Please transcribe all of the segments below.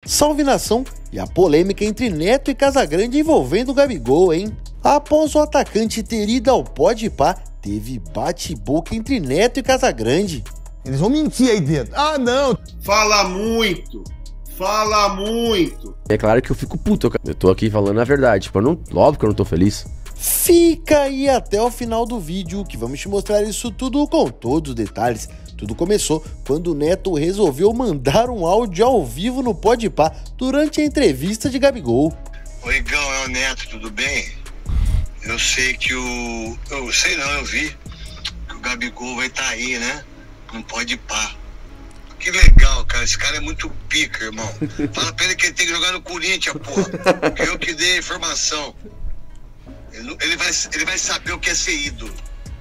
Salve nação! E a polêmica entre Neto e Casagrande envolvendo o Gabigol, hein? Após o atacante ter ido ao Podpah, teve bate-boca entre Neto e Casagrande. Eles vão mentir aí dentro. Ah, não! Fala muito! Fala muito! É claro que eu fico puto, eu tô aqui falando a verdade, tipo, óbvio que eu não tô feliz. Fica aí até o final do vídeo que vamos te mostrar isso tudo com todos os detalhes. Tudo começou quando o Neto resolveu mandar um áudio ao vivo no Podpah durante a entrevista de Gabigol. Oi, Igão, é o Neto, tudo bem? Eu sei que eu vi que o Gabigol vai estar aí, né? No Podpah. Que legal, cara, esse cara é muito pica, irmão. Fala pra ele que ele tem que jogar no Corinthians, porra. Eu que dei a informação. Ele vai saber o que é ser ídolo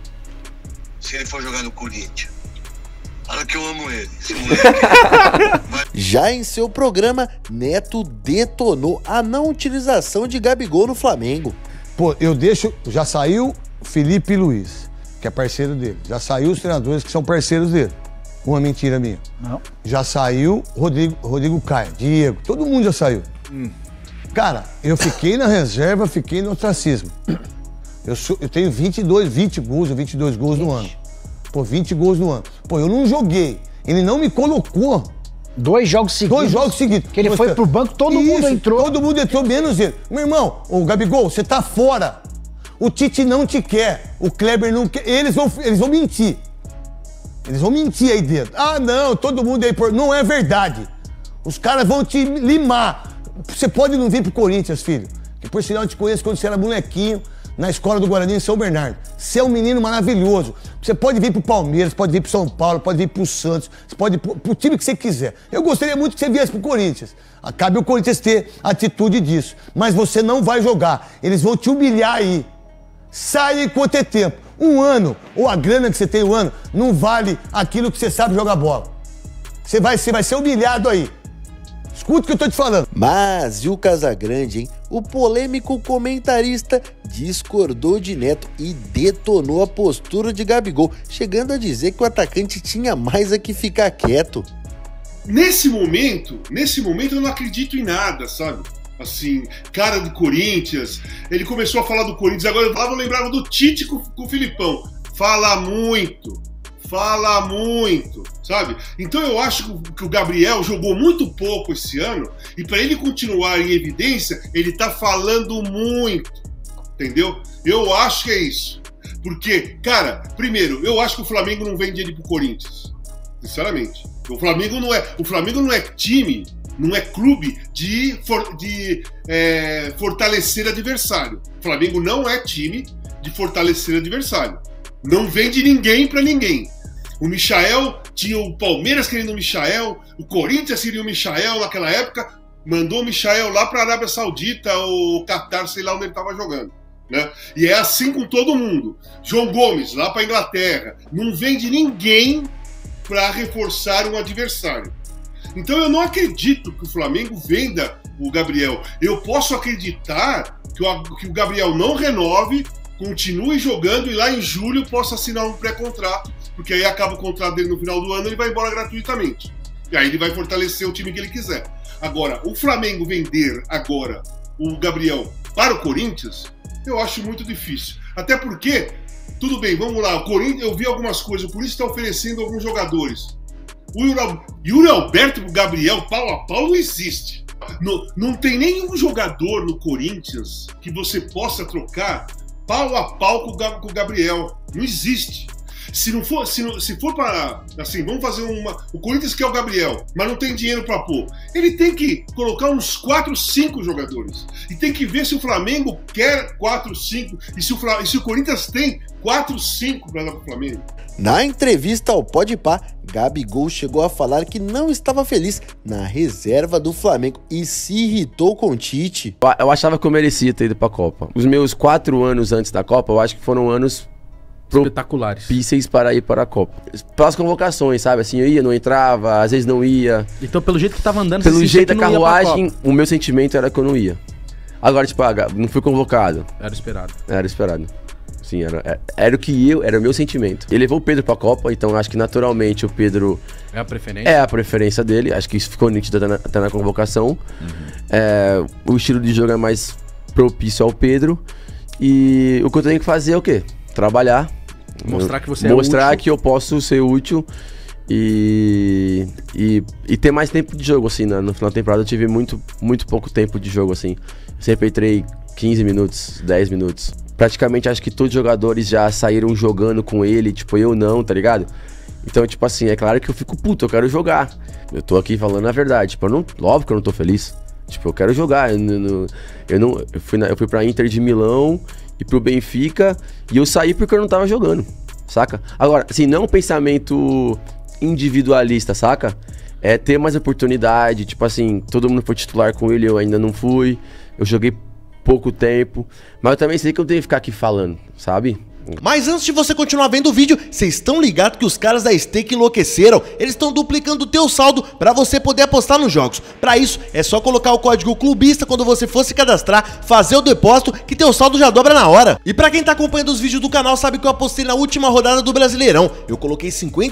se ele for jogar no Corinthians. Fala que eu amo ele, esse moleque. Já em seu programa, Neto detonou a não utilização de Gabigol no Flamengo. Pô, já saiu Felipe Luiz, que é parceiro dele. Já saiu os treinadores que são parceiros dele. Uma mentira minha. Não. Já saiu Rodrigo Caio, Diego, todo mundo já saiu. Cara, eu fiquei na reserva, fiquei no ostracismo. Eu tenho 20 gols ou 22 gols no ano. Pô, 20 gols no ano. Pô, eu não joguei. Ele não me colocou. 2 jogos seguidos. 2 jogos seguidos. Que ele foi pro banco, todo mundo entrou. Todo mundo entrou, menos ele. Meu irmão, o Gabigol, você tá fora. O Tite não te quer. O Kleber não quer. Eles vão mentir. Eles vão mentir aí dentro. Ah, não, todo mundo aí por... Não é verdade. Os caras vão te limar. Você pode não vir pro Corinthians, filho. Que por sinal eu te conheço quando você era molequinho na escola do Guarani em São Bernardo. Você é um menino maravilhoso. Você pode vir pro Palmeiras, pode vir pro São Paulo, pode vir pro Santos, você pode ir pro time que você quiser. Eu gostaria muito que você viesse pro Corinthians. Cabe o Corinthians ter atitude disso. Mas você não vai jogar. Eles vão te humilhar aí. Sai enquanto é tempo. Um ano, ou a grana que você tem um ano, não vale aquilo que você sabe jogar bola. Você vai ser humilhado aí. Escuta o que eu tô te falando. Mas e o Casagrande, hein? O polêmico comentarista discordou de Neto e detonou a postura de Gabigol, chegando a dizer que o atacante tinha mais a que ficar quieto. Nesse momento eu não acredito em nada, sabe? Assim, cara do Corinthians, ele começou a falar do Corinthians, agora eu lembrava do Tite com o Filipão. Fala muito, sabe? Então eu acho que o Gabriel jogou muito pouco esse ano e para ele continuar em evidência, ele tá falando muito, entendeu? Eu acho que é isso. Porque, cara, primeiro, eu acho que o Flamengo não vende ele pro Corinthians, sinceramente. O Flamengo não é time, não é clube de fortalecer adversário. O Flamengo não é time de fortalecer adversário. Não vende ninguém pra ninguém. O Michael, tinha o Palmeiras querendo o Michael, o Corinthians queria o Michael naquela época, mandou o Michael lá pra Arábia Saudita ou Catar, sei lá onde ele tava jogando. Né? E é assim com todo mundo. João Gomes, lá pra Inglaterra. Não vende ninguém pra reforçar um adversário. Então eu não acredito que o Flamengo venda o Gabriel. Eu posso acreditar que o Gabriel não renove, continue jogando e lá em julho possa assinar um pré-contrato, porque aí acaba o contrato dele no final do ano e ele vai embora gratuitamente. E aí ele vai fortalecer o time que ele quiser. Agora, o Flamengo vender agora o Gabriel para o Corinthians, eu acho muito difícil. Até porque, tudo bem, vamos lá, o Corinthians, eu vi algumas coisas, o Corinthians está oferecendo alguns jogadores. O Yuri Alberto e o Gabriel, pau a pau, não existe. Não tem nenhum jogador no Corinthians que você possa trocar pau a pau com o Gabriel. Não existe. Se for para, assim, vamos fazer o Corinthians quer o Gabriel, mas não tem dinheiro para pôr. Ele tem que colocar uns 4, 5 jogadores. E tem que ver se o Flamengo quer 4, 5 e se o Corinthians tem 4, 5 para dar para o Flamengo. Na entrevista ao Podpah, Gabigol chegou a falar que não estava feliz na reserva do Flamengo e se irritou com o Tite. Eu achava que eu merecia ter ido pra Copa. Os meus 4 anos antes da Copa, eu acho que foram anos espetaculares, propícios para ir para a Copa. Pelas convocações, sabe? Assim, eu ia, não entrava, às vezes não ia. Então, pelo jeito que tava andando, pelo jeito da carruagem, o meu sentimento era que eu não ia. Agora, tipo, não fui convocado. Era esperado. Era esperado. Sim, era o meu sentimento. Ele levou o Pedro pra Copa, então acho que naturalmente o Pedro... É a preferência? É a preferência dele, acho que isso ficou nítido até na convocação. O estilo de jogo é mais propício ao Pedro. E o que eu tenho que fazer é o quê? Trabalhar. Mostrar que você Mostrar é útil. que eu posso ser útil e ter mais tempo de jogo, assim, né? No final da temporada eu tive muito pouco tempo de jogo, assim. Eu sempre entrei 15 minutos, 10 minutos. Praticamente acho que todos os jogadores já saíram jogando com ele, tipo, eu não, tá ligado? Então, tipo assim, é claro que eu fico puto, eu quero jogar. Eu tô aqui falando a verdade, tipo, óbvio que eu não tô feliz. Tipo, eu quero jogar. Eu fui pra Inter de Milão e pro Benfica e eu saí porque eu não tava jogando, saca? Agora, assim, não é um pensamento individualista, saca? É ter mais oportunidade, tipo assim, todo mundo foi titular com ele, eu ainda não fui. Eu joguei pouco tempo, mas eu também sei que eu tenho que ficar aqui falando, sabe? Mas antes de você continuar vendo o vídeo, vocês estão ligados que os caras da Stake enlouqueceram? Eles estão duplicando o teu saldo para você poder apostar nos jogos. Para isso, é só colocar o código clubista quando você for se cadastrar, fazer o depósito, que teu saldo já dobra na hora. E para quem tá acompanhando os vídeos do canal, sabe que eu apostei na última rodada do Brasileirão. Eu coloquei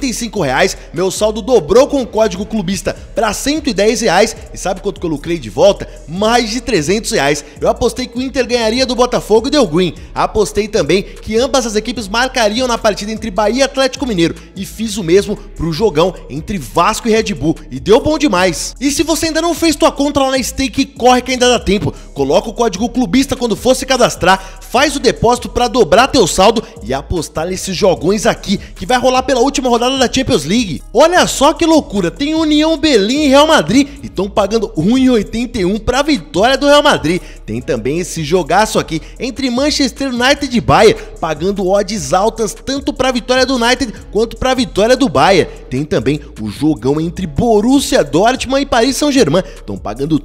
R$55, meu saldo dobrou com o código clubista para R$110. E sabe quanto que eu lucrei de volta? Mais de R$300. Eu apostei que o Inter ganharia do Botafogo e deu green. Apostei também que ambas as equipes marcariam na partida entre Bahia e Atlético Mineiro e fiz o mesmo pro jogão entre Vasco e Red Bull e deu bom demais. E se você ainda não fez tua conta lá na Stake, corre que ainda dá tempo. Coloca o código clubista quando for se cadastrar, faz o depósito pra dobrar teu saldo e apostar nesses jogões aqui que vai rolar pela última rodada da Champions League. Olha só que loucura, tem União Berlim e Real Madrid e estão pagando 1,81 pra vitória do Real Madrid. Tem também esse jogaço aqui entre Manchester United e Bayern, pagando odds altas tanto para a vitória do United quanto para a vitória do Bayern. Tem também o jogão entre Borussia Dortmund e Paris Saint-Germain. Estão pagando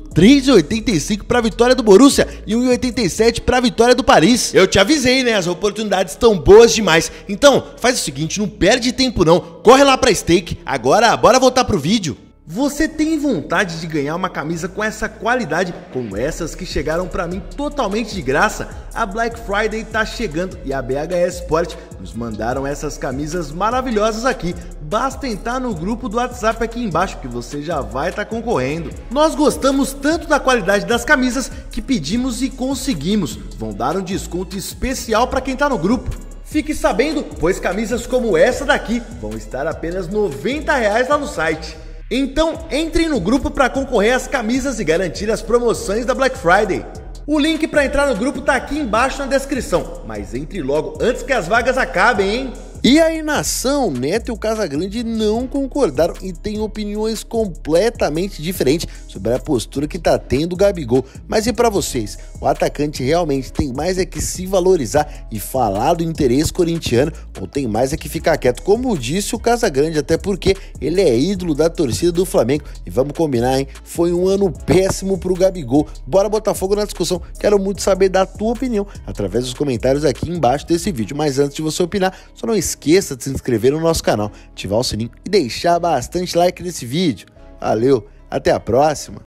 3,85 para a vitória do Borussia e 1,87 para a vitória do Paris. Eu te avisei, né? As oportunidades estão boas demais. Então, faz o seguinte, não perde tempo não. Corre lá para Stake. Agora, bora voltar pro vídeo. Você tem vontade de ganhar uma camisa com essa qualidade, como essas que chegaram pra mim totalmente de graça? A Black Friday tá chegando e a BHS Sport nos mandaram essas camisas maravilhosas aqui. Basta entrar no grupo do WhatsApp aqui embaixo que você já vai estar concorrendo. Nós gostamos tanto da qualidade das camisas que pedimos e conseguimos. Vão dar um desconto especial para quem tá no grupo. Fique sabendo, pois camisas como essa daqui vão estar apenas R$90 lá no site. Então, entrem no grupo para concorrer às camisas e garantir as promoções da Black Friday. O link para entrar no grupo tá aqui embaixo na descrição, mas entre logo antes que as vagas acabem, hein? E aí, nação, Neto e o Casagrande não concordaram e têm opiniões completamente diferentes sobre a postura que tá tendo o Gabigol. Mas e pra vocês? O atacante realmente tem mais é que se valorizar e falar do interesse corintiano ou tem mais é que ficar quieto, como disse o Casagrande, até porque ele é ídolo da torcida do Flamengo. E vamos combinar, hein? Foi um ano péssimo pro Gabigol. Bora botar fogo na discussão. Quero muito saber da tua opinião através dos comentários aqui embaixo desse vídeo. Mas antes de você opinar, só não esqueça de se inscrever no nosso canal, ativar o sininho e deixar bastante like nesse vídeo. Valeu, até a próxima!